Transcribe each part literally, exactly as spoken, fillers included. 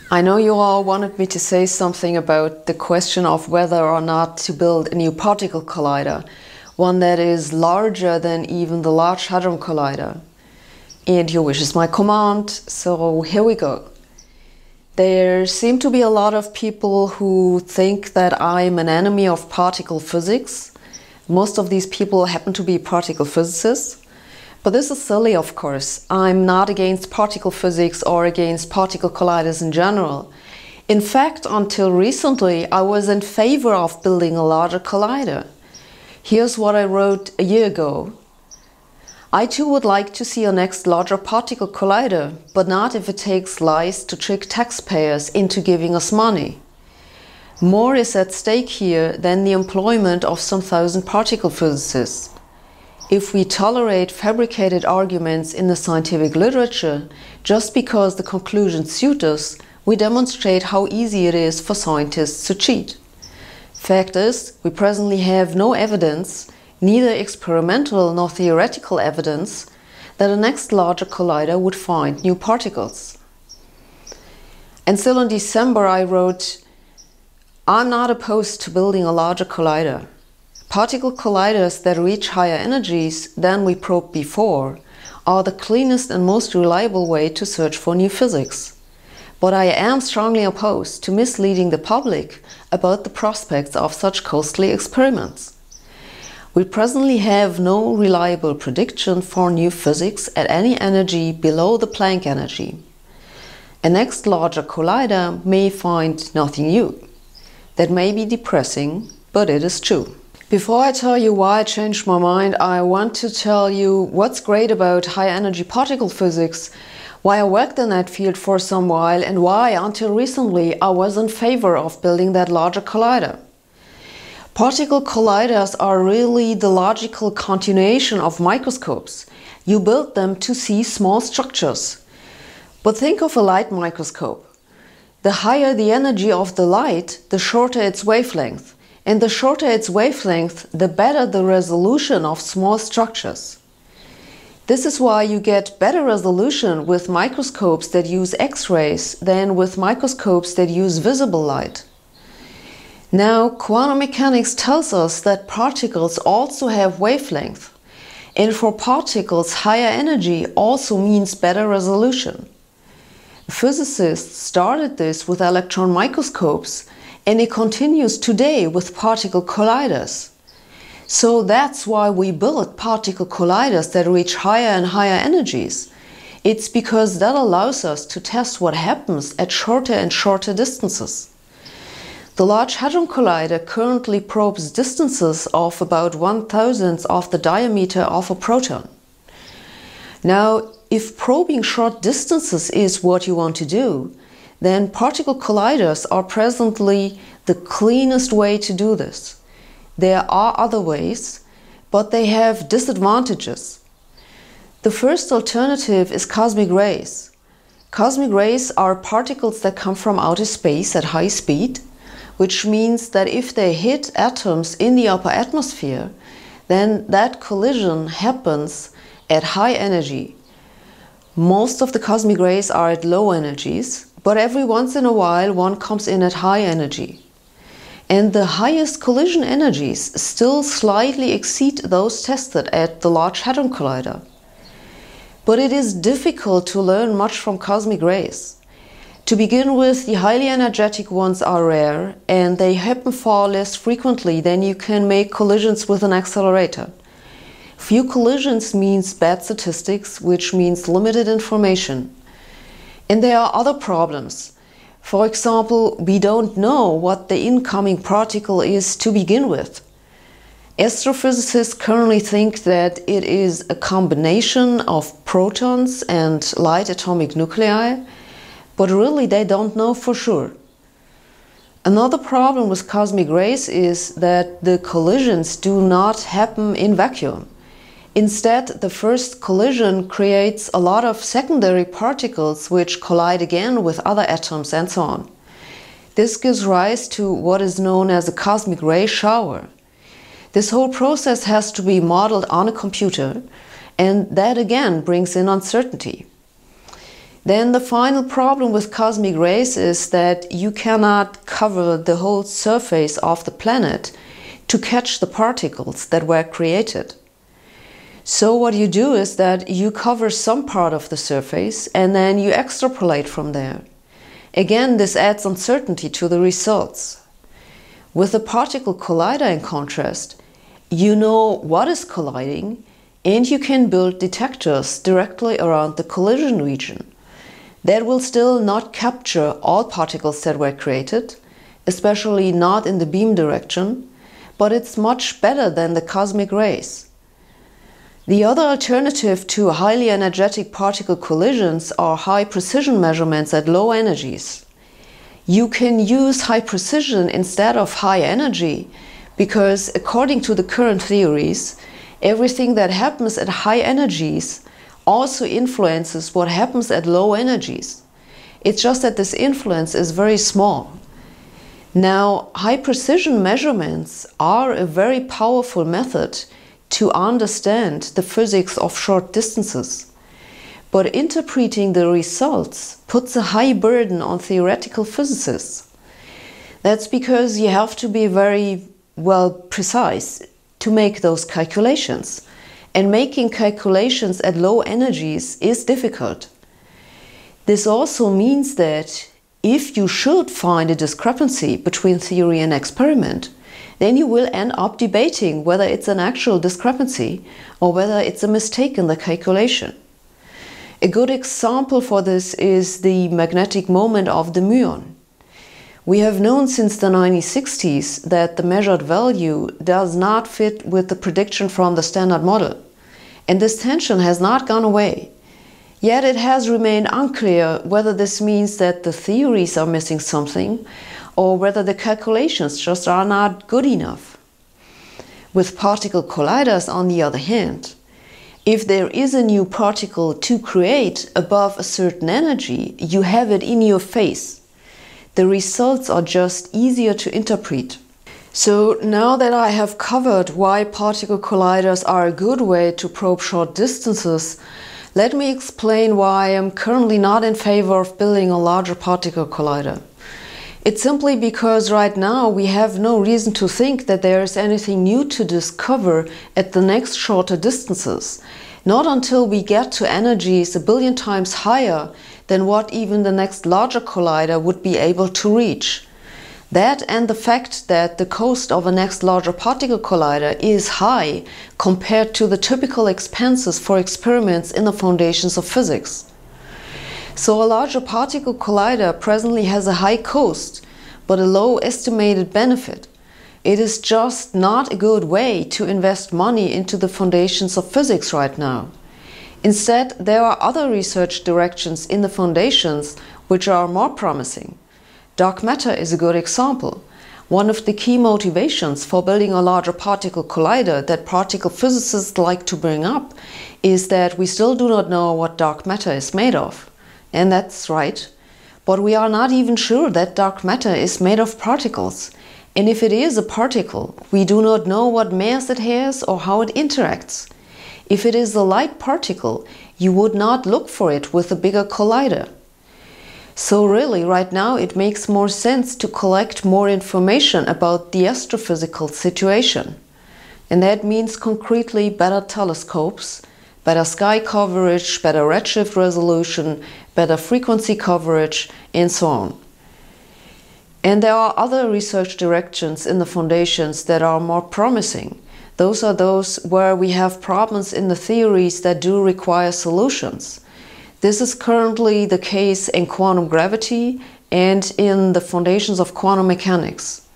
I know you all wanted me to say something about the question of whether or not to build a new particle collider, one that is larger than even the Large Hadron Collider. And your wish is my command, so here we go. There seem to be a lot of people who think that I'm an enemy of particle physics. Most of these people happen to be particle physicists. But this is silly, of course. I'm not against particle physics or against particle colliders in general. In fact, until recently, I was in favor of building a larger collider. Here's what I wrote a year ago. I too would like to see a next larger particle collider, but not if it takes lies to trick taxpayers into giving us money. More is at stake here than the employment of some thousand particle physicists. If we tolerate fabricated arguments in the scientific literature just because the conclusions suit us, we demonstrate how easy it is for scientists to cheat. Fact is, we presently have no evidence, neither experimental nor theoretical evidence, that a next larger collider would find new particles. And still in December I wrote, I'm not opposed to building a larger collider. Particle colliders that reach higher energies than we probed before are the cleanest and most reliable way to search for new physics. But I am strongly opposed to misleading the public about the prospects of such costly experiments. We presently have no reliable prediction for new physics at any energy below the Planck energy. A next larger collider may find nothing new. That may be depressing, but it is true. Before I tell you why I changed my mind, I want to tell you what's great about high-energy particle physics, why I worked in that field for some while, and why, until recently, I was in favor of building that larger collider. Particle colliders are really the logical continuation of microscopes. You build them to see small structures. But think of a light microscope. The higher the energy of the light, the shorter its wavelength. And the shorter its wavelength, the better the resolution of small structures. This is why you get better resolution with microscopes that use X-rays than with microscopes that use visible light. Now, quantum mechanics tells us that particles also have wavelength. And for particles, higher energy also means better resolution. Physicists started this with electron microscopes, and it continues today with particle colliders. So that's why we build particle colliders that reach higher and higher energies. It's because that allows us to test what happens at shorter and shorter distances. The Large Hadron Collider currently probes distances of about one thousandth of the diameter of a proton. Now, if probing short distances is what you want to do, then particle colliders are presently the cleanest way to do this. There are other ways, but they have disadvantages. The first alternative is cosmic rays. Cosmic rays are particles that come from outer space at high speed, which means that if they hit atoms in the upper atmosphere, then that collision happens at high energy. Most of the cosmic rays are at low energies, but every once in a while one comes in at high energy. And the highest collision energies still slightly exceed those tested at the Large Hadron Collider. But it is difficult to learn much from cosmic rays. To begin with, the highly energetic ones are rare, and they happen far less frequently than you can make collisions with an accelerator. Few collisions means bad statistics, which means limited information. And there are other problems. For example, we don't know what the incoming particle is to begin with. Astrophysicists currently think that it is a combination of protons and light atomic nuclei, but really they don't know for sure. Another problem with cosmic rays is that the collisions do not happen in vacuum. Instead, the first collision creates a lot of secondary particles which collide again with other atoms and so on. This gives rise to what is known as a cosmic ray shower. This whole process has to be modeled on a computer, and that again brings in uncertainty. Then the final problem with cosmic rays is that you cannot cover the whole surface of the planet to catch the particles that were created. So what you do is that you cover some part of the surface and then you extrapolate from there. Again, this adds uncertainty to the results. With the particle collider, in contrast, you know what is colliding and you can build detectors directly around the collision region. That will still not capture all particles that were created, especially not in the beam direction, but it's much better than the cosmic rays. The other alternative to highly energetic particle collisions are high precision measurements at low energies. You can use high precision instead of high energy because, according to the current theories, everything that happens at high energies also influences what happens at low energies. It's just that this influence is very small. Now, high precision measurements are a very powerful method to understand the physics of short distances. But interpreting the results puts a high burden on theoretical physicists. That's because you have to be very, well, precise to make those calculations. And making calculations at low energies is difficult. This also means that if you should find a discrepancy between theory and experiment, then you will end up debating whether it's an actual discrepancy or whether it's a mistake in the calculation. A good example for this is the magnetic moment of the muon. We have known since the nineteen sixties that the measured value does not fit with the prediction from the standard model, and this tension has not gone away. Yet it has remained unclear whether this means that the theories are missing something or whether the calculations just are not good enough. With particle colliders, on the other hand, if there is a new particle to create above a certain energy, you have it in your face. The results are just easier to interpret. So now that I have covered why particle colliders are a good way to probe short distances, let me explain why I am currently not in favor of building a larger particle collider. It's simply because right now we have no reason to think that there is anything new to discover at the next shorter distances, not until we get to energies a billion times higher than what even the next larger collider would be able to reach. That and the fact that the cost of a next larger particle collider is high compared to the typical expenses for experiments in the foundations of physics. So a larger particle collider presently has a high cost, but a low estimated benefit. It is just not a good way to invest money into the foundations of physics right now. Instead, there are other research directions in the foundations which are more promising. Dark matter is a good example. One of the key motivations for building a larger particle collider that particle physicists like to bring up is that we still do not know what dark matter is made of. And that's right. But we are not even sure that dark matter is made of particles. And if it is a particle, we do not know what mass it has or how it interacts. If it is a light particle, you would not look for it with a bigger collider. So really, right now it makes more sense to collect more information about the astrophysical situation. And that means concretely better telescopes, better sky coverage, better redshift resolution, better frequency coverage, and so on. And there are other research directions in the foundations that are more promising. Those are those where we have problems in the theories that do require solutions. This is currently the case in quantum gravity and in the foundations of quantum mechanics.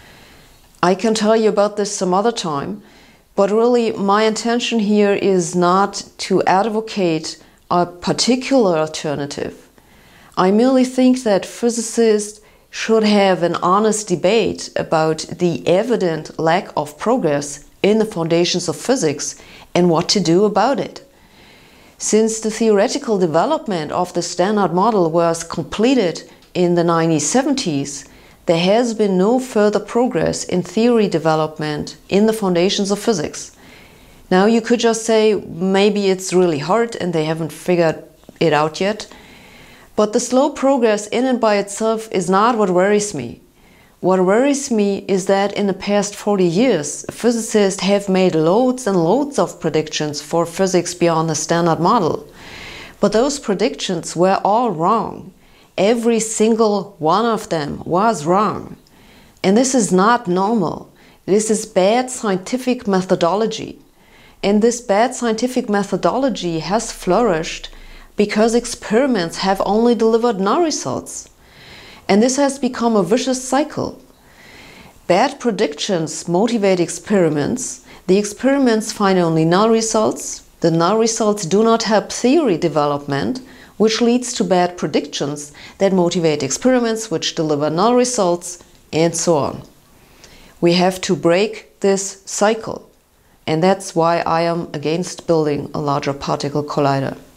I can tell you about this some other time, but really my intention here is not to advocate a particular alternative. I merely think that physicists should have an honest debate about the evident lack of progress in the foundations of physics and what to do about it. Since the theoretical development of the Standard Model was completed in the nineteen seventies, there has been no further progress in theory development in the foundations of physics. Now you could just say maybe it's really hard and they haven't figured it out yet. But the slow progress in and by itself is not what worries me. What worries me is that in the past forty years, physicists have made loads and loads of predictions for physics beyond the standard model. But those predictions were all wrong. Every single one of them was wrong. And this is not normal. This is bad scientific methodology. And this bad scientific methodology has flourished because experiments have only delivered no results. And this has become a vicious cycle. Bad predictions motivate experiments. The experiments find only null results. The null results do not help theory development, which leads to bad predictions that motivate experiments which deliver null results, and so on. We have to break this cycle. And that's why I am against building a larger particle collider.